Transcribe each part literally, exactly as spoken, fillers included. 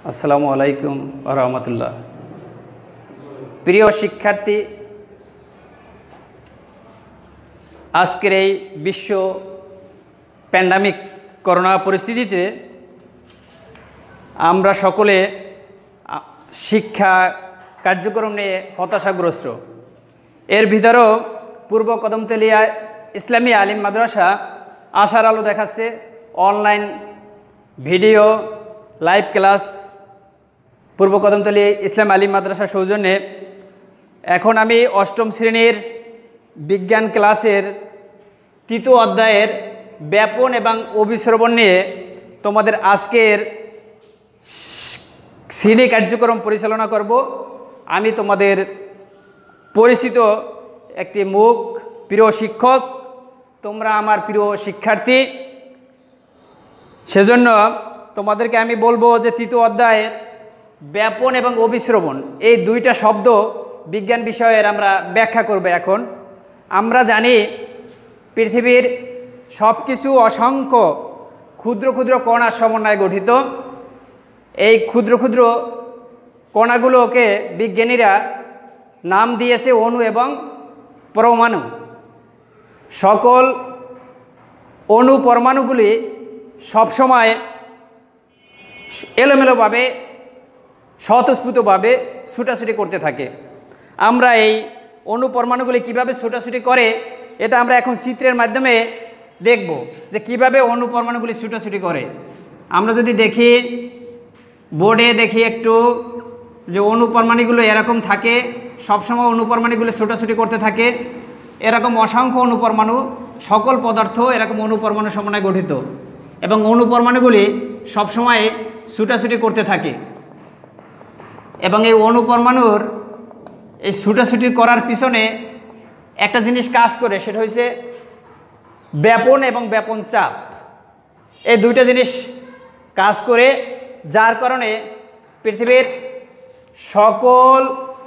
আসসালামু আলাইকুম ওয়া রাহমাতুল্লাহ। প্রিয় শিক্ষার্থী, আজকের এই বিশ্ব প্যান্ডামিক করোনা পরিস্থিতিতে আমরা সকলে শিক্ষা কার্যক্রম নিয়ে হতাশাগ্রস্ত। এর ভিতরেও পূর্ব কদমতলী ইসলামী আলিম মাদ্রাসা আশার আলো দেখাচ্ছে। অনলাইন ভিডিও লাইভ ক্লাস পূর্ব কদমতলী ইসলাম আলিম মাদ্রাসা সৌজন্যে এখন আমি অষ্টম শ্রেণীর বিজ্ঞান ক্লাসের তৃতীয় অধ্যায়ের ব্যাপন এবং অভিশ্রবণ নিয়ে তোমাদের আজকের শ্রেণী কার্যক্রম পরিচালনা করব। আমি তোমাদের পরিচিত একটি মুখ, প্রিয় শিক্ষক, তোমরা আমার প্রিয় শিক্ষার্থী। সেজন্য তোমাদেরকে আমি বলবো যে তৃতীয় অধ্যায়ের ব্যাপন এবং অভিশ্রবণ এই দুইটা শব্দ বিজ্ঞান বিষয়ের আমরা ব্যাখ্যা করব। এখন আমরা জানি পৃথিবীর সব কিছু অসংখ্য ক্ষুদ্র ক্ষুদ্র কণার সমন্বয়ে গঠিত। এই ক্ষুদ্র ক্ষুদ্র কণাগুলোকে বিজ্ঞানীরা নাম দিয়েছে অণু এবং পরমাণু। সকল অণু পরমাণুগুলি সবসময় এলোমেলোভাবে স্বতঃস্ফূর্তভাবে ছুটাছুটি করতে থাকে। আমরা এই অণু পরমাণুগুলি কীভাবে ছুটাছুটি করে এটা আমরা এখন চিত্রের মাধ্যমে দেখব যে কিভাবে অণু পরমাণুগুলি ছুটাছুটি করে। আমরা যদি দেখি বোর্ডে দেখি একটু যে অণু পরমাণুগুলো এরকম থাকে, সবসময় অণু পরমাণুগুলো ছুটাছুটি করতে থাকে। এরকম অসংখ্য অণু পরমাণু, সকল পদার্থ এরকম অণু পরমাণু সমন্বয়ে গঠিত এবং অণু পরমাণুগুলি সবসময় ছুটাছুটি করতে থাকে। এবং এই অণু পরমাণুর এই ছুটাছুটি করার পিছনে একটা জিনিস কাজ করে, সেটা হচ্ছে ব্যাপন এবং ব্যাপন চাপ। এই দুইটা জিনিস কাজ করে, যার কারণে পৃথিবীর সকল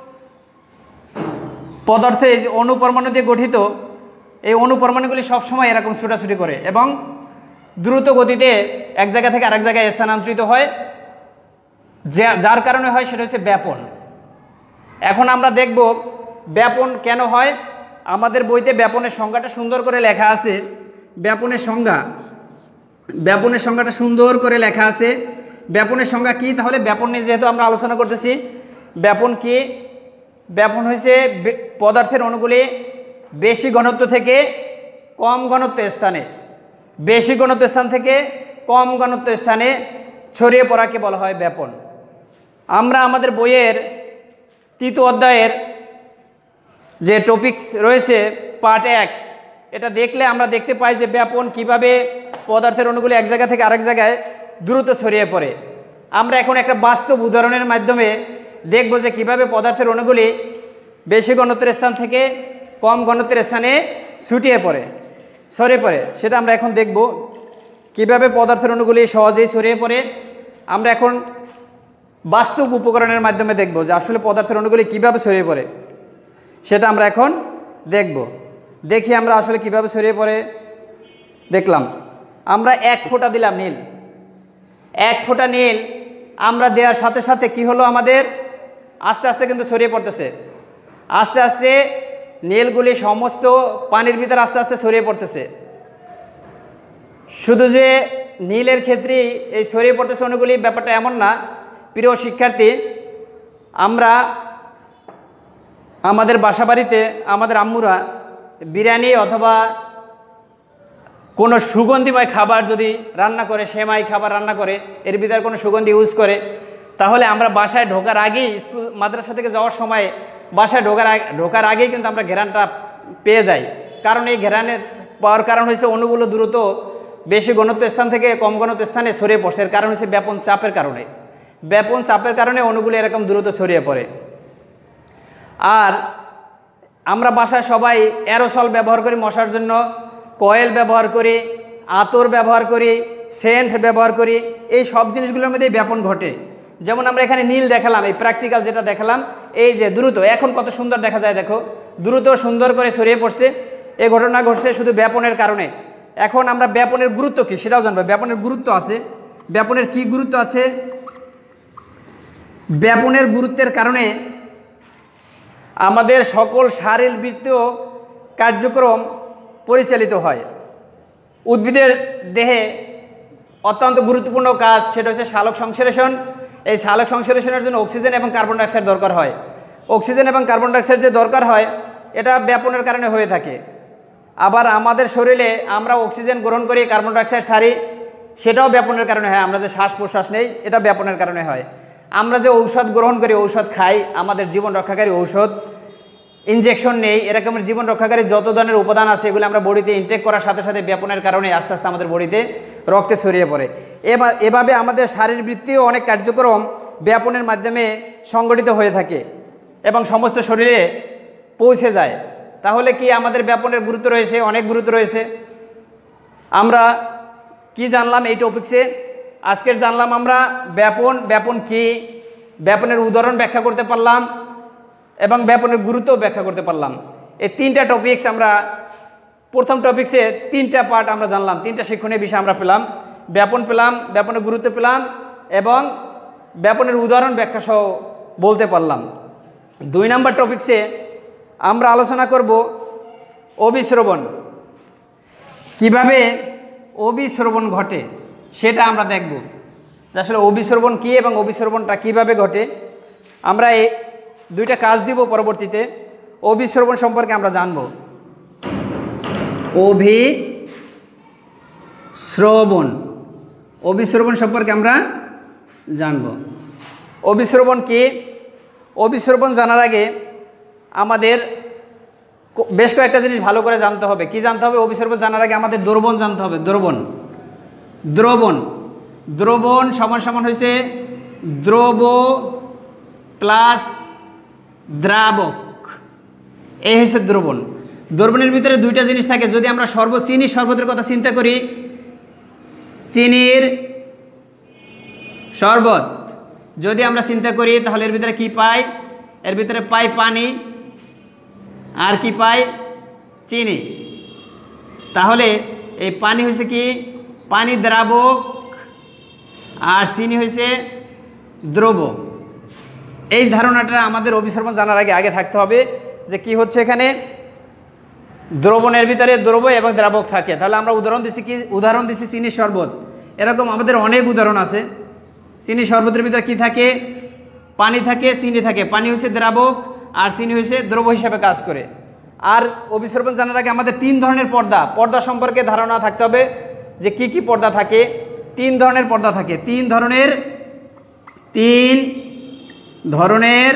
পদার্থ এই যে অণু পরমাণু দিয়ে গঠিত, এই অণু পরমাণুগুলি সবসময় এরকম ছুটাছুটি করে এবং দ্রুত গতিতে এক জায়গা থেকে আরেক জায়গায় স্থানান্তরিত হয়। যার কারণে হয় সেটা হচ্ছে ব্যাপন। এখন আমরা দেখব ব্যাপন কেন হয়। আমাদের বইতে ব্যাপনের সংজ্ঞাটা সুন্দর করে লেখা আছে। ব্যাপনের সংজ্ঞা ব্যাপনের সংজ্ঞাটা সুন্দর করে লেখা আছে। ব্যাপনের সংজ্ঞা কি? তাহলে ব্যাপন নিয়ে যেহেতু আমরা আলোচনা করতেছি, ব্যাপন কি? ব্যাপন হয়েছে পদার্থের অণুগুলি বেশি ঘনত্ব থেকে কম ঘনত্ব স্থানে বেশি ঘনত্ব স্থান থেকে কম ঘনত্ব স্থানে ছড়িয়ে পড়াকে বলা হয় ব্যাপন। আমরা আমাদের বইয়ের তৃতীয় অধ্যায়ের যে টপিকস রয়েছে পার্ট এক, এটা দেখলে আমরা দেখতে পাই যে ব্যাপন কিভাবে পদার্থের অণুগুলি এক জায়গা থেকে আরেক জায়গায় দ্রুত ছড়িয়ে পড়ে। আমরা এখন একটা বাস্তব উদাহরণের মাধ্যমে দেখব যে কিভাবে পদার্থের অণুগুলি বেশি ঘনত্বের স্থান থেকে কম ঘনত্বের স্থানে ছুটিয়ে পড়ে ছড়িয়ে পড়ে সেটা আমরা এখন দেখব কিভাবে পদার্থের অণুগুলি সহজেই ছড়িয়ে পড়ে। আমরা এখন বাস্তব উপকরণের মাধ্যমে দেখব যে আসলে পদার্থের অণুগুলি কীভাবে ছড়িয়ে পড়ে, সেটা আমরা এখন দেখব। দেখি আমরা আসলে কিভাবে ছড়িয়ে পড়ে। দেখলাম আমরা এক ফোঁটা দিলাম নীল, এক ফোঁটা নীল আমরা দেওয়ার সাথে সাথে কি হলো, আমাদের আস্তে আস্তে কিন্তু ছড়িয়ে পড়তেছে। আস্তে আস্তে নীলগুলি সমস্ত পানির ভিতরে আস্তে আস্তে ছড়িয়ে পড়তেছে। শুধু যে নীলের ক্ষেত্রেই এই ছড়িয়ে পড়তেছে অণুগুলি, ব্যাপারটা এমন না। প্রিয় শিক্ষার্থী, আমরা আমাদের বাসা বাড়িতে আমাদের আম্মুরা বিরিয়ানি অথবা কোনো সুগন্ধিময় খাবার যদি রান্না করে, সেমাই খাবার রান্না করে, এর ভিতরে কোনো সুগন্ধি ইউজ করে, তাহলে আমরা বাসায় ঢোকার আগেই, স্কুল মাদ্রাসা থেকে যাওয়ার সময় বাসায় ঢোকার ঢোকার আগেই কিন্তু আমরা ঘেরানটা পেয়ে যাই। কারণ এই ঘেরানের পাওয়ার কারণ হচ্ছে অণুগুলো দ্রুত বেশি ঘনত্ব স্থান থেকে কম ঘনত্ব স্থানে ছড়িয়ে পড়ছে। এর কারণ হচ্ছে ব্যাপন চাপের কারণে। ব্যাপন চাপের কারণে অণুগুলো এরকম দ্রুত ছড়িয়ে পড়ে। আর আমরা বাসায় সবাই অ্যারোসল ব্যবহার করি মশার জন্য, কয়েল ব্যবহার করি, আতর ব্যবহার করি, সেন্ট ব্যবহার করি। এই সব জিনিসগুলোর মধ্যেই ব্যাপন ঘটে। যেমন আমরা এখানে নীল দেখালাম, এই প্র্যাকটিক্যাল যেটা দেখালাম, এই যে দ্রুত এখন কত সুন্দর দেখা যায়, দেখো দ্রুত সুন্দর করে ছড়িয়ে পড়ছে। এই ঘটনা ঘটছে শুধু ব্যাপনের কারণে। এখন আমরা ব্যাপনের গুরুত্ব কী সেটাও জানবো। ব্যাপনের গুরুত্ব আছে। ব্যাপনের কি গুরুত্ব আছে ব্যাপনের গুরুত্বের কারণে আমাদের সকল শারীরবৃত্তীয় কার্যক্রম পরিচালিত হয়। উদ্ভিদের দেহে অত্যন্ত গুরুত্বপূর্ণ কাজ সেটা হচ্ছে সালোক সংশ্লেষণ। এই সালোক সংশ্লেষণের জন্য অক্সিজেন এবং কার্বন ডাইঅক্সাইড দরকার হয়। অক্সিজেন এবং কার্বন ডাইঅক্সাইড যে দরকার হয় এটা ব্যাপনের কারণে হয়ে থাকে। আবার আমাদের শরীরে আমরা অক্সিজেন গ্রহণ করি, কার্বন ডাইঅক্সাইড ছাড়ি, সেটাও ব্যাপনের কারণে হয়। আমরা যে শ্বাস প্রশ্বাস নেই এটা ব্যাপনের কারণে হয়। আমরা যে ঔষধ গ্রহণ করি, ঔষধ খাই, আমাদের জীবন রক্ষাকারী ঔষধ, ইনজেকশন নেই, এরকমের জীবন রক্ষাকারী যত ধরনের উপাদান আছে এগুলো আমরা বডিতে ইনটেক করার সাথে সাথে ব্যাপনের কারণে আস্তে আস্তে আমাদের বডিতে রক্তে ছড়িয়ে পড়ে। এভাবে আমাদের শারীরবৃত্তীয় অনেক কার্যক্রম ব্যাপনের মাধ্যমে সংগঠিত হয়ে থাকে এবং সমস্ত শরীরে পৌঁছে যায়। তাহলে কি আমাদের ব্যাপনের গুরুত্ব রয়েছে? অনেক গুরুত্ব রয়েছে। আমরা কি জানলাম এই টপিক্সে? আজকের জানলাম আমরা ব্যাপন, ব্যাপন কি, ব্যাপনের উদাহরণ ব্যাখ্যা করতে পারলাম এবং ব্যাপনের গুরুত্ব ব্যাখ্যা করতে পারলাম। এই তিনটা টপিক্স আমরা প্রথম টপিক্সে তিনটা পার্ট আমরা জানলাম, তিনটা শিক্ষণীয় বিষয় আমরা পেলাম। ব্যাপন পেলাম, ব্যাপনের গুরুত্ব পেলাম এবং ব্যাপনের উদাহরণ ব্যাখ্যা সহ বলতে পারলাম। দুই নম্বর টপিক্সে আমরা আলোচনা করব অভিশ্রবণ, কিভাবে অভিশ্রবণ ঘটে সেটা আমরা দেখব। আসলে অভিশ্রবণ কী এবং অভিশ্রবণটা কিভাবে ঘটে আমরা এই দুইটা কাজ দিব পরবর্তীতে। অভিশ্রবণ সম্পর্কে আমরা জানব। অভিশ্রবণ অভিশ্রবণ সম্পর্কে আমরা জানব। অভিশ্রবণ কি? অভিশ্রবণ জানার আগে আমাদের বেশ কয়েকটা জিনিস ভালো করে জানতে হবে। কি জানতে হবে? অভিশ্রবণ জানার আগে আমাদের দ্রবণ জানতে হবে। দ্রবণ দ্রবণ দ্রবণ সমান সমান হয়েছে দ্রব প্লাস দ্রাবক, এই হচ্ছে দ্রবণ। দ্রবণের ভিতরে দুইটা জিনিস থাকে। যদি আমরা শরবত, চিনি শরবতের কথা চিন্তা করি, চিনির শরবত যদি আমরা চিন্তা করি তাহলে এর ভিতরে কি পাই? এর ভিতরে পাই পানি, আর কি পাই? চিনি। তাহলে এই পানি হয়েছে কি? পানি দ্রাবক আর চিনি হয়েছে দ্রব। এই ধারণাটা আমাদের অভিশ্রবণ জানার আগে আগে থাকতে হবে যে কি হচ্ছে এখানে। দ্রবণের ভিতরে দ্রব এবং দ্রাবক থাকে। তাহলে আমরা উদাহরণ দিচ্ছি কি? উদাহরণ দিচ্ছি চিনি শরবত। এরকম আমাদের অনেক উদাহরণ আছে। চিনি শরবতের ভিতরে কি থাকে? পানি থাকে, চিনি থাকে। পানি হচ্ছে দ্রাবক আর চিনি হচ্ছে দ্রব হিসাবে কাজ করে। আর অভিশ্রবণ জানার আগে আমাদের তিন ধরনের পর্দা পর্দা সম্পর্কে ধারণা থাকতে হবে যে কি কি পর্দা থাকে। তিন ধরনের পর্দা থাকে। তিন ধরনের তিন ধরনের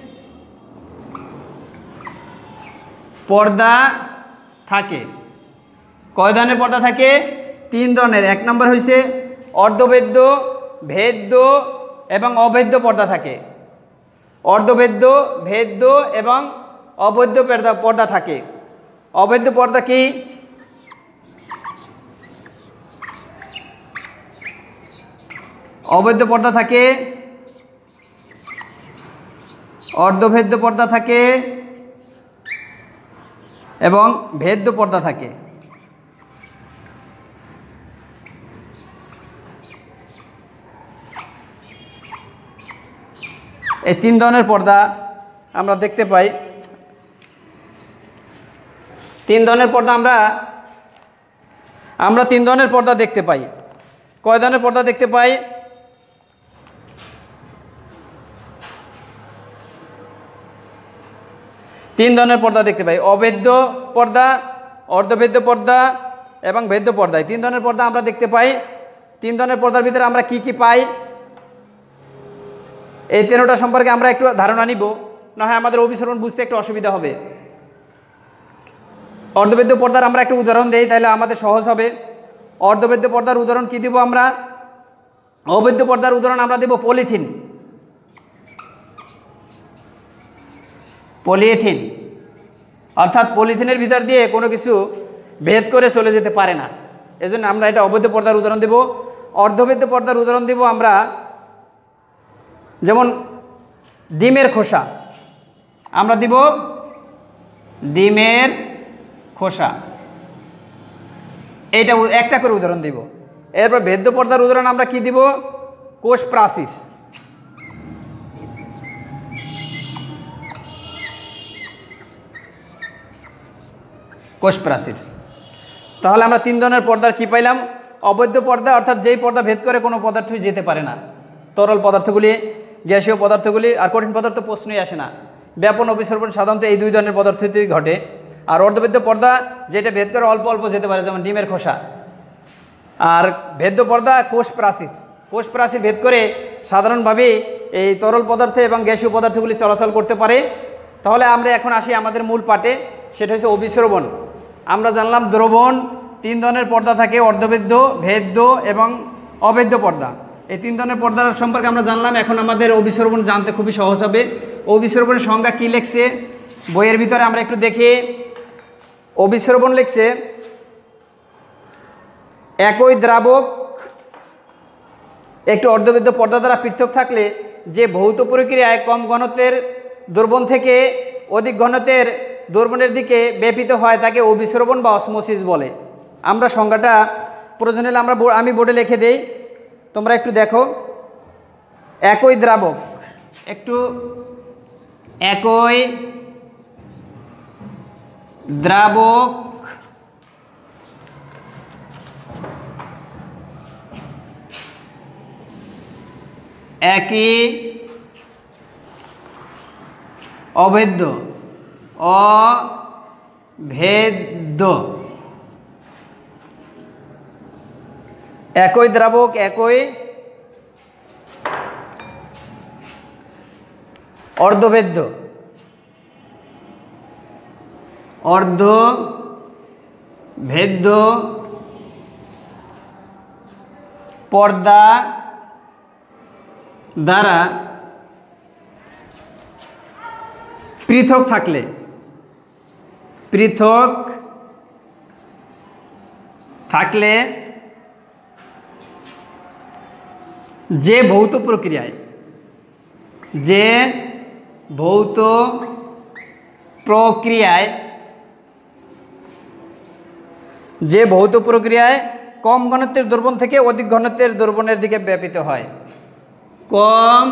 পর্দা থাকে। কয় ধরনের পর্দা থাকে? তিন ধরনের। এক নম্বর হয়েছে অর্ধভেদ্য, ভেদ্য এবং অভেদ্য পর্দা থাকে। অর্ধভেদ্য, ভেদ্য এবং অভেদ্য পর্দা পর্দা থাকে। অভেদ্য পর্দা কি? অভেদ্য পর্দা থাকে, অর্ধভেদ্য পর্দা থাকে এবং ভেদ্য পর্দা থাকে। এই তিন ধরনের পর্দা আমরা দেখতে পাই। তিন ধরনের পর্দা আমরা আমরা তিন ধরনের পর্দা দেখতে পাই। কয় ধরনের পর্দা দেখতে পাই? তিন ধরনের পর্দা দেখতে পাই। অভেদ্য পর্দা, অর্ধভেদ্য পর্দা এবং ভেদ্য পর্দা। তিন ধরনের পর্দা আমরা দেখতে পাই। তিন ধরনের পর্দার ভিতরে আমরা কি কি পাই এই তিনটা সম্পর্কে আমরা একটু ধারণা নিব, না হয় আমাদের অভিশ্রবণ বুঝতে একটু অসুবিধা হবে। অর্ধভেদ্য পর্দার আমরা একটা উদাহরণ দেই, তাহলে আমাদের সহজ হবে। অর্ধভেদ্য পর্দার উদাহরণ কি দিব আমরা? অভেদ্য পর্দার উদাহরণ আমরা দেব পলিথিন। পলিথিন অর্থাৎ পলিথিনের ভিতর দিয়ে কোনো কিছু ভেদ করে চলে যেতে পারে না, এজন্য আমরা এটা অভেদ্য পর্দার উদাহরণ দেব। অর্ধভেদ্য পর্দার উদাহরণ দেব আমরা যেমন ডিমের খোসা, আমরা দিব ডিমের খোসা, এইটা একটা করে উদাহরণ দিব। এরপর ভেদ্য পর্দার উদাহরণ আমরা কি দিব? কোষ প্রাচীর। কোষ প্রাচীর। তাহলে আমরা তিন ধরনের পর্দার কি পাইলাম? অবৈধ পর্দা অর্থাৎ যেই পর্দা ভেদ করে কোনো পদার্থই যেতে পারে না, তরল পদার্থগুলি, গ্যাসীয় পদার্থগুলি, আর কঠিন পদার্থ প্রশ্নই আসে না। ব্যাপন অভিসর্পণ সাধারণত এই দুই ধরনের পদার্থতেই ঘটে। আর অর্ধভেদ্য পর্দা যেটা ভেদ করে অল্প অল্প যেতে পারে, যেমন ডিমের খোসা। আর ভেদ্য পর্দা কোষ প্রাচীর, কোষ প্রাচীর ভেদ করে সাধারণভাবে এই তরল পদার্থ এবং গ্যাসীয় পদার্থগুলি চলাচল করতে পারে। তাহলে আমরা এখন আসি আমাদের মূল পাঠে, সেটা হচ্ছে অভিস্রবণ। আমরা জানলাম দ্রবণ তিন ধরনের পর্দা থাকে, অর্ধভেদ্য, ভেদ্য এবং অভেদ্য পর্দা। এই তিন ধরনের পর্দার সম্পর্কে আমরা জানলাম। এখন আমাদের অভিস্রবণ জানতে খুবই সহজ হবে। অভিস্রবণের সংজ্ঞা কী লিখছে বইয়ের ভিতরে আমরা একটু দেখি। অভিস্রবণ লিখছে, একই দ্রাবক একটু অর্ধভেদ্য পর্দা দ্বারা পৃথক থাকলে যে ভৌত প্রক্রিয়ায় কম ঘনত্বের দ্রবণ থেকে অধিক ঘনত্বের দ্রবণের দিকে ব্যাপিত হয় তাকে অভিস্রবণ বা অসমোসিস বলে। আমরা সংজ্ঞাটা প্রয়োজন হলে আমরা আমি বোর্ডে লিখে দেই, তোমরা একটু দেখো। একই দ্রাবক, একটু একই দ্রাবক একই অভেদ্য অভেদ্য একই দ্রাবক একই অর্ধভেদ্য অর্ধভেদ্য পর্দা দ্বারা পৃথক থাকলে পৃথক থাকলে যে ভৌত প্রক্রিয়ায় যে ভৌত প্রক্রিয়ায় যে ভৌত প্রক্রিয়ায় কম ঘনত্বের দ্রবণ থেকে অধিক ঘনত্বের দ্রবণের দিকে ব্যাপিত হয়। কম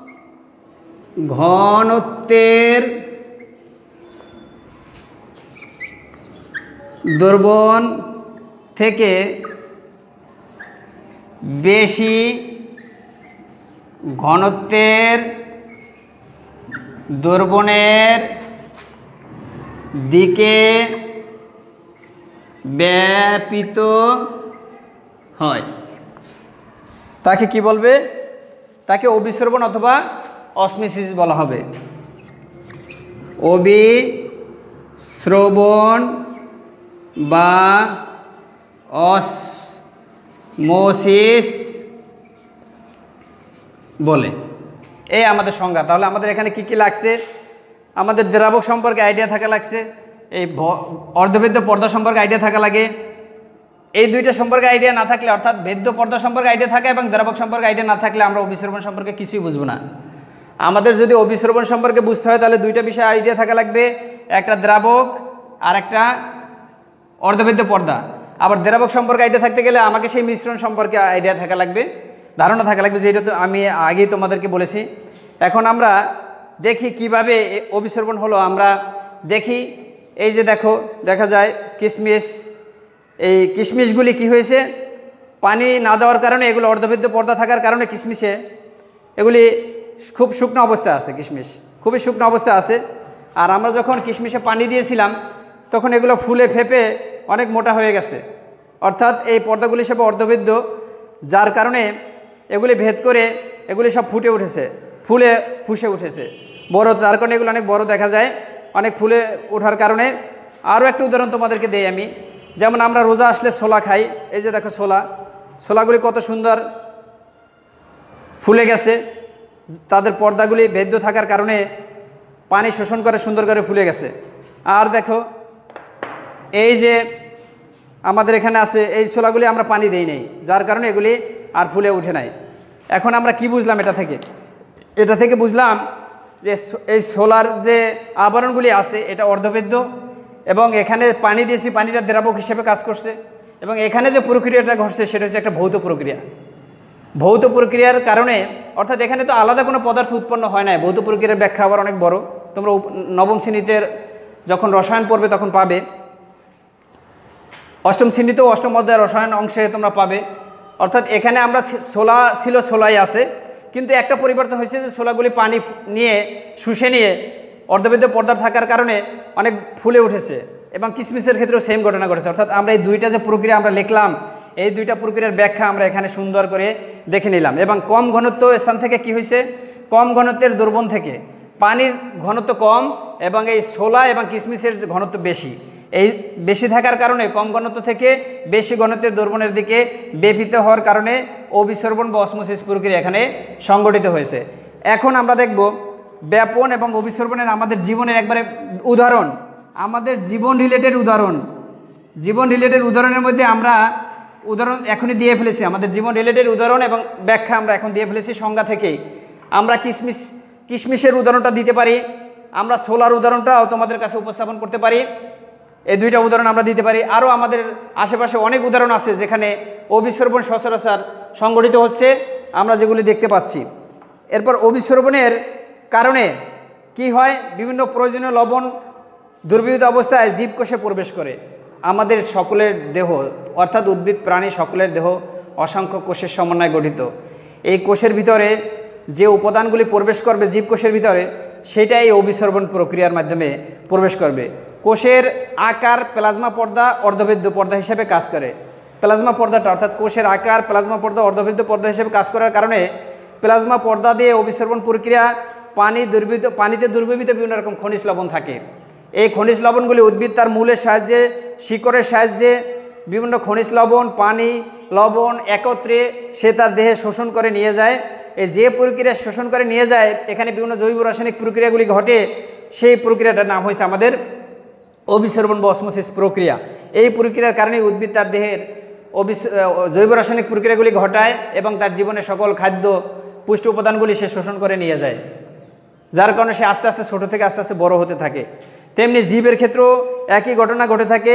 ঘনত্বের দ্রবণ থেকে বেশি ঘনত্বের দ্রবণের দিকে ব্যাপিত হয় তাকে কি বলবে? তাকে অভিস্রবণ অথবা অসমোসিস বলা হবে। অভিস্রবণ বা অসমোসিস বলে, এই আমাদের সংজ্ঞা। তাহলে আমাদের এখানে কি কি লাগছে? আমাদের দ্রাবক সম্পর্কে আইডিয়া থাকা লাগছে, এই অর্ধভেদ্য পর্দা সম্পর্কে আইডিয়া থাকা লাগে। এই দুইটা সম্পর্কে আইডিয়া না থাকলে, অর্থাৎ ভেদ্য পর্দা সম্পর্কে আইডিয়া থাকে এবং দ্রাবক সম্পর্কে আইডিয়া না থাকলে আমরা অভিস্রবণ সম্পর্কে কিছুই বুঝবো না। আমাদের যদি অভিস্রবণ সম্পর্কে বুঝতে হয় তাহলে দুইটা বিষয় আইডিয়া থাকা লাগবে, একটা দ্রাবক আর একটা অর্ধভেদ্য পর্দা। আবার দ্রাবক সম্পর্কে আইডিয়া থাকতে গেলে আমাকে সেই মিশ্রণ সম্পর্কে আইডিয়া থাকা লাগবে, ধারণা থাকা লাগবে, যেটা তো আমি আগেই তোমাদেরকে বলেছি। এখন আমরা দেখি কিভাবে অভিস্রবণ হলো। আমরা দেখি, এই যে দেখো, দেখা যায় কিশমিশ, এই কিশমিশগুলি কি হয়েছে, পানি না দেওয়ার কারণে, এগুলো অর্ধভেদ্য পর্দা থাকার কারণে কিশমিশে এগুলি খুব শুকনো অবস্থায় আছে, কিশমিশ খুবই শুকনো অবস্থায় আছে। আর আমরা যখন কিশমিশে পানি দিয়েছিলাম তখন এগুলো ফুলে ফেপে অনেক মোটা হয়ে গেছে, অর্থাৎ এই পর্দাগুলি সব অর্ধভেদ্য, যার কারণে এগুলি ভেদ করে এগুলি সব ফুটে উঠেছে, ফুলে ফুসে উঠেছে বড়, যার কারণে এগুলো অনেক বড় দেখা যায়, অনেক ফুলে ওঠার কারণে। আরও একটা উদাহরণ তোমাদেরকে দেই আমি, যেমন আমরা রোজা আসলে ছোলা খাই, এই যে দেখো ছোলা, ছোলাগুলি কত সুন্দর ফুলে গেছে, তাদের পর্দাগুলি ভেদ্য থাকার কারণে পানি শোষণ করে সুন্দর করে ফুলে গেছে। আর দেখো এই যে আমাদের এখানে আছে, এই ছোলাগুলি আমরা পানি দেই নাই, যার কারণে এগুলি আর ফুলে উঠে নাই। এখন আমরা কি বুঝলাম এটা থেকে? এটা থেকে বুঝলাম যে এই ছোলার যে আবরণগুলি আছে এটা অর্ধভেদ্য, এবং এখানে পানি দিয়েছি, পানিটা দ্রাবক হিসেবে কাজ করছে, এবং এখানে যে প্রক্রিয়াটা ঘটছে সেটা হচ্ছে একটা ভৌত প্রক্রিয়া। ভৌত প্রক্রিয়ার কারণে, অর্থাৎ এখানে তো আলাদা কোনো পদার্থ উৎপন্ন হয় না, ভৌত প্রক্রিয়ার ব্যাখ্যা আবার অনেক বড়, তোমরা নবম শ্রেণীতে যখন রসায়ন পড়বে তখন পাবে। অষ্টম শ্রেণীতেও অষ্টম অধ্যায় রসায়ন অংশে তোমরা পাবে। অর্থাৎ এখানে আমরা ছোলা ছিল, ছোলাই আছে, কিন্তু একটা পরিবর্তন হয়েছে যে ছোলাগুলি পানি নিয়ে শুষে নিয়ে অর্ধবেদ্য পর্দা থাকার কারণে অনেক ফুলে উঠেছে, এবং কিশমিশের ক্ষেত্রেও সেম ঘটনা ঘটেছে। অর্থাৎ আমরা এই দুইটা যে প্রক্রিয়া আমরা লিখলাম, এই দুইটা প্রক্রিয়ার ব্যাখ্যা আমরা এখানে সুন্দর করে দেখে নিলাম। এবং কম ঘনত্ব স্থান থেকে কি হয়েছে, কম ঘনত্বের দ্রবণ থেকে পানির ঘনত্ব কম, এবং এই ছোলা এবং কিশমিশের ঘনত্ব বেশি। এই বেশি থাকার কারণে কম ঘনত্ব থেকে বেশি ঘনত্বের দ্রবণের দিকে বেপিত হওয়ার কারণে অভিসরবণ বা অসমোসিস প্রক্রিয়া এখানে সংগঠিত হয়েছে। এখন আমরা দেখব ব্যাপন এবং অভিসরবণের আমাদের জীবনের একবারে উদাহরণ, আমাদের জীবন রিলেটেড উদাহরণ। জীবন রিলেটেড উদাহরণের মধ্যে আমরা উদাহরণ এখনই দিয়ে ফেলেছি, আমাদের জীবন রিলেটেড উদাহরণ এবং ব্যাখ্যা আমরা এখন দিয়ে ফেলেছি সংজ্ঞা থেকেই। আমরা কিশমিশ কিশমিশের উদাহরণটা দিতে পারি, আমরা ছোলার উদাহরণটাও তোমাদের কাছে উপস্থাপন করতে পারি। এই দুইটা উদাহরণ আমরা দিতে পারি। আরও আমাদের আশেপাশে অনেক উদাহরণ আছে যেখানে অভিসরবণ সচরাচর সংগঠিত হচ্ছে, আমরা যেগুলি দেখতে পাচ্ছি। এরপর অভিসরবণের কারণে কি হয়, বিভিন্ন প্রয়োজনীয় লবণ দুর্বিবিধ অবস্থায় জীবকোষে প্রবেশ করে। আমাদের সকলের দেহ অর্থাৎ উদ্ভিদ প্রাণী সকলের দেহ অসংখ্য কোষের সমন্বয়ে গঠিত। এই কোষের ভিতরে যে উপাদানগুলি প্রবেশ করবে জীবকোষের ভিতরে, সেটাই এই অভিসরবণ প্রক্রিয়ার মাধ্যমে প্রবেশ করবে। কোষের আকার প্লাজমা পর্দা অর্ধবেদ্য পর্দা হিসেবে কাজ করে। প্লাজমা পর্দাটা অর্থাৎ কোষের আকার প্লাজমা পর্দা অর্ধবেদ্য পর্দা হিসেবে কাজ করার কারণে প্লাজমা পর্দা দিয়ে অভিসরবণ প্রক্রিয়া পানি দুর্বিত পানিতে দুর্বিবিত বিভিন্ন রকম খনিজ লবণ থাকে। এই খনিজ লবণগুলি উদ্ভিদ তার মূলের সাহায্যে শিকড়ের সাহায্যে বিভিন্ন খনিজ লবণ পানি লবণ একত্রে সে তার দেহে শোষণ করে নিয়ে যায়। এই যে প্রক্রিয়া শোষণ করে নিয়ে যায়, এখানে বিভিন্ন জৈব রাসায়নিক প্রক্রিয়াগুলি ঘটে, সেই প্রক্রিয়াটার নাম হয়েছে আমাদের অভিসরবণ বা অসমোসিস প্রক্রিয়া। এই প্রক্রিয়ার কারণে উদ্ভিদ তার দেহের অভিস জৈব রাসায়নিক প্রক্রিয়াগুলি ঘটায় এবং তার জীবনে সকল খাদ্য পুষ্টি উপাদানগুলি সে শোষণ করে নিয়ে যায়, যার কারণে সে আস্তে আস্তে ছোটো থেকে আস্তে আস্তে বড় হতে থাকে। তেমনি জীবের ক্ষেত্রেও একই ঘটনা ঘটে থাকে।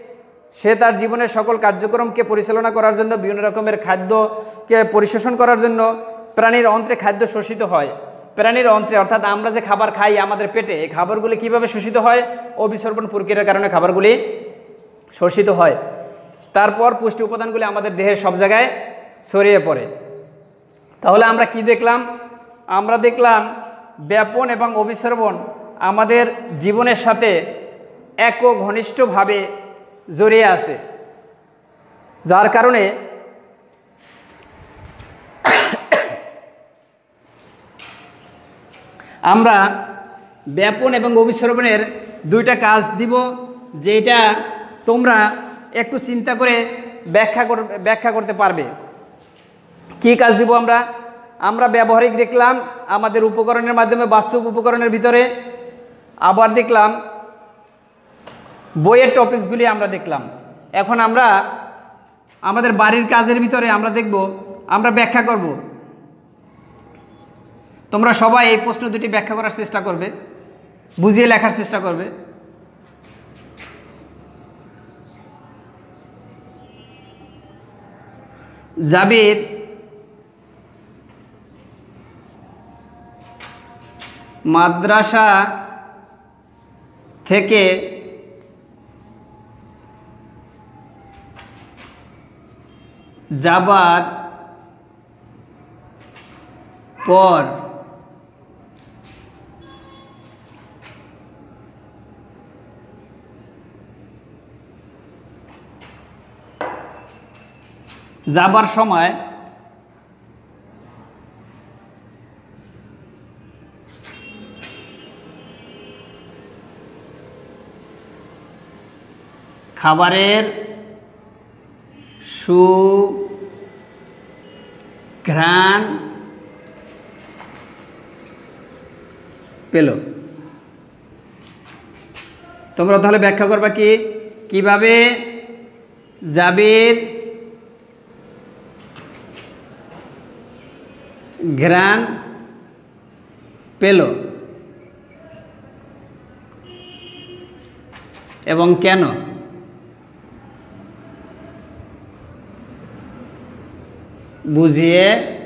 সে তার জীবনের সকল কার্যক্রমকে পরিচালনা করার জন্য বিভিন্ন রকমের খাদ্যকে পরিশোষণ করার জন্য প্রাণীর অন্ত্রে খাদ্য শোষিত হয়। প্রাণীর অন্ত্রে অর্থাৎ আমরা যে খাবার খাই আমাদের পেটে, এই খাবারগুলি কীভাবে শোষিত হয়, অভিসরবণ প্রক্রিয়ার কারণে খাবারগুলি শোষিত হয়। তারপর পুষ্টি উপাদানগুলি আমাদের দেহের সব জায়গায় ছড়িয়ে পড়ে। তাহলে আমরা কি দেখলাম, আমরা দেখলাম ব্যাপন এবং অভিসরবণ আমাদের জীবনের সাথে এক ঘনিষ্ঠভাবে জড়িয়ে আছে, যার কারণে আমরা ব্যাপন এবং অভিসরবণের দুইটা কাজ দিব, যেটা তোমরা একটু চিন্তা করে ব্যাখ্যা ব্যাখ্যা করতে পারবে। কি কাজ দিব আমরা আমরা ব্যবহারিক দেখলাম আমাদের উপকরণের মাধ্যমে, বাস্তব উপকরণের ভিতরে, আবার দেখলাম বইয়ের টপিকসগুলি আমরা দেখলাম। এখন আমরা আমাদের বাড়ির কাজের ভিতরে আমরা দেখব, আমরা ব্যাখ্যা করব। তোমরা সবাই এই প্রশ্ন দুটি ব্যাখ্যা করার চেষ্টা করবে, বুঝিয়ে লেখার চেষ্টা করবে। জাবির মাদ্রাসা থেকে যাবার পর যাবার সময় খাবারের সুঘ্রাণ পেল। তোমরা তাহলে ব্যাখ্যা করবা কি, কিভাবে জাবির ঘ্রাণ পেল এবং কেন, বুঝিয়ে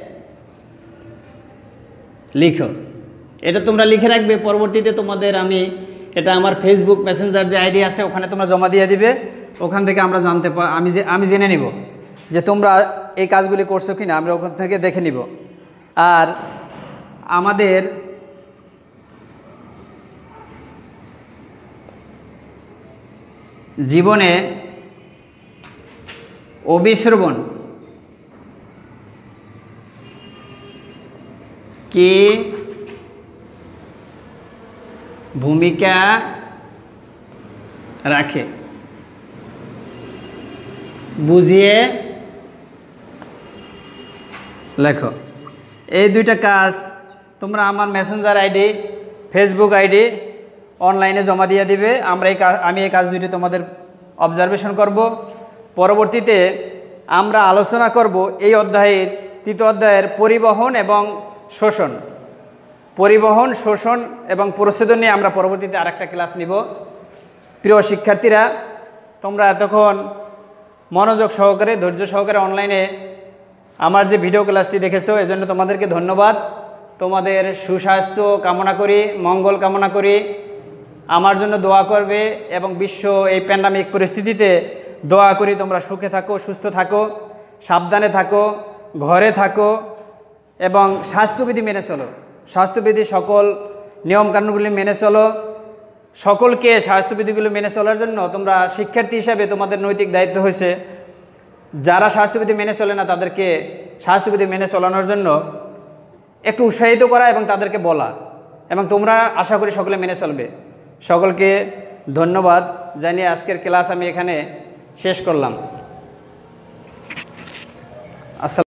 লিখো। এটা তোমরা লিখে রাখবে, পরবর্তীতে তোমাদের আমি এটা আমার ফেসবুক মেসেঞ্জার যে আইডি আছে ওখানে তোমরা জমা দিয়ে দিবে। ওখান থেকে আমরা জানতে পা আমি যে আমি জেনে নিব যে তোমরা এই কাজগুলি করছো কি না, আমরা ওখান থেকে দেখে নিব। আর আমাদের জীবনে অভিশ্রবণ কি ভূমিকা রাখে বুঝিয়ে লেখো। এই দুইটা কাজ তোমরা আমার মেসেঞ্জার আইডি, ফেসবুক আইডি অনলাইনে জমা দিয়ে দিবে। আমরা এই কাজ আমি এই কাজ দুইটি তোমাদের অবজারভেশন করব। পরবর্তীতে আমরা আলোচনা করব এই অধ্যায়ের তৃতীয় অধ্যায়ের পরিবহন এবং শোষণ। পরিবহন, শোষণ এবং প্রচ্ছদ নিয়ে আমরা পরবর্তীতে আরেকটা ক্লাস নিব। প্রিয় শিক্ষার্থীরা, তোমরা এতক্ষণ মনোযোগ সহকারে, ধৈর্য সহকারে অনলাইনে আমার যে ভিডিও ক্লাসটি দেখেছো, এজন্য তোমাদেরকে ধন্যবাদ। তোমাদের সুস্বাস্থ্য কামনা করি, মঙ্গল কামনা করি। আমার জন্য দোয়া করবে এবং বিশ্ব এই প্যান্ডামিক পরিস্থিতিতে দোয়া করি তোমরা সুখে থাকো, সুস্থ থাকো, সাবধানে থাকো, ঘরে থাকো এবং স্বাস্থ্যবিধি মেনে চলো। স্বাস্থ্যবিধি সকল নিয়মকানুনগুলি মেনে চলো। সকলকে স্বাস্থ্যবিধিগুলো মেনে চলার জন্য তোমরা শিক্ষার্থী হিসাবে তোমাদের নৈতিক দায়িত্ব হয়েছে যারা স্বাস্থ্যবিধি মেনে চলে না তাদেরকে স্বাস্থ্যবিধি মেনে চলানোর জন্য একটু উৎসাহিত করা এবং তাদেরকে বলা, এবং তোমরা আশা করি সকলে মেনে চলবে। সকলকে ধন্যবাদ জানিয়ে আজকের ক্লাস আমি এখানে শেষ করলাম। আসসালাম।